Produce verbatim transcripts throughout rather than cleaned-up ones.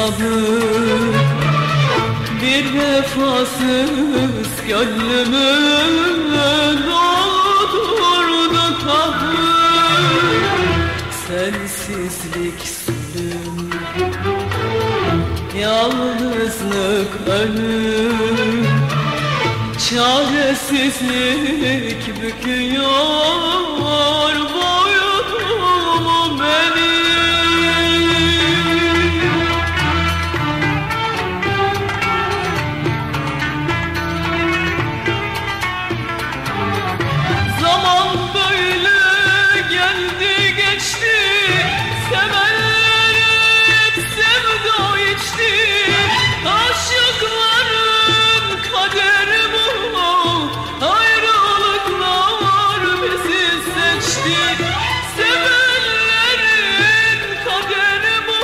sabır, bir vefasız gönlümü doldurdu kahır. Sensizlik zulüm, yalnızlık ölüm, çaresizlik büküyor boynumu benim. Zaman böyle geldi geçti, sevenlerim sevda içti. Aşıkların kaderi bu, ayrılıklar bizi seçti. Sevenlerin kaderi bu,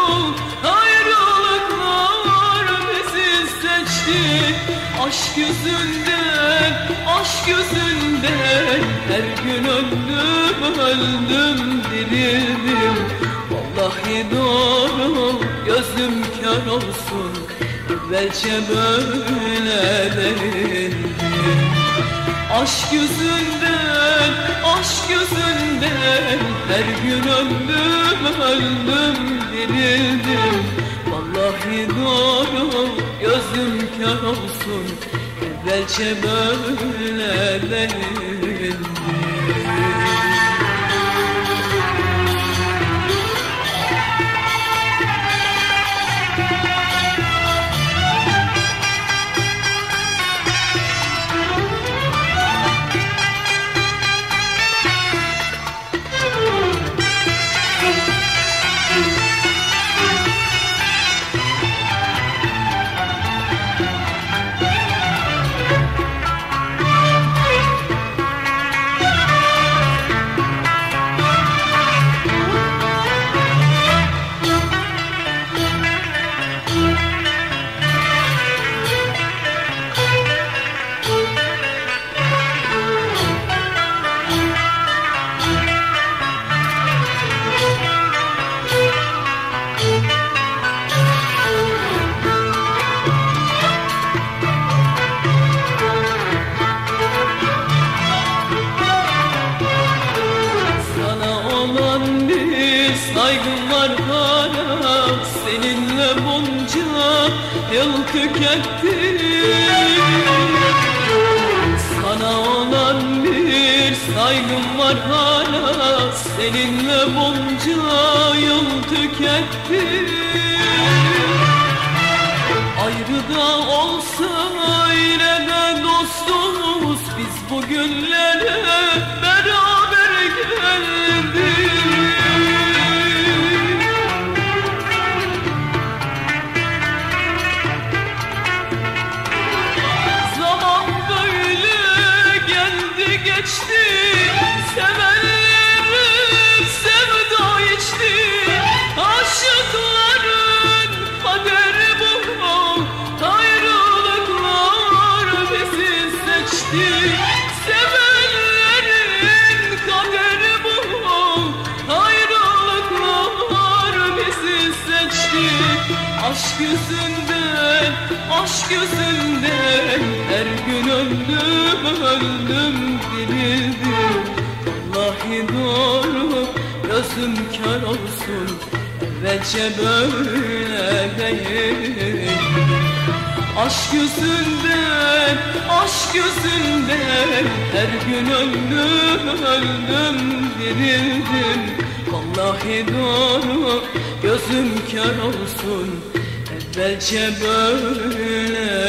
ayrılıklar bizi seçti. Aşk yüzünden, aşk yüzünden her gün öldüm, öldüm, dirildim. Vallahi doğru, gözüm kör olsun, evvelce böyle değildim. Aşk yüzünden, aşk yüzünden her gün öldüm, öldüm, dirildim. Vallahi doğru, gözüm kör olsun, evvelce böyle değildim. Saygım var hala, seninle bunca yıl tükettim. Sana olan bir saygım var hala, seninle bunca yıl tükettim. Ayrı da olsa yine de dostumuz, biz bugünlere beraber geldik. Geçti, sevenlerim sevda içti. Aşıkların kaderi bu, ayrılıklar bizi seçti. Sevenlerin kaderi bu, ayrılıklar bizi seçti. Aşk yüzünden, aşk yüzünden her gün öldüm, öldüm, dirildim. Vallahi doğru, gözüm kör olsun, evvelce böyle değildim. Aşk yüzünden, aşk yüzünden her gün öldüm, öldüm, dirildim. Vallahi doğru, gözüm kör olsun, evvelce böyle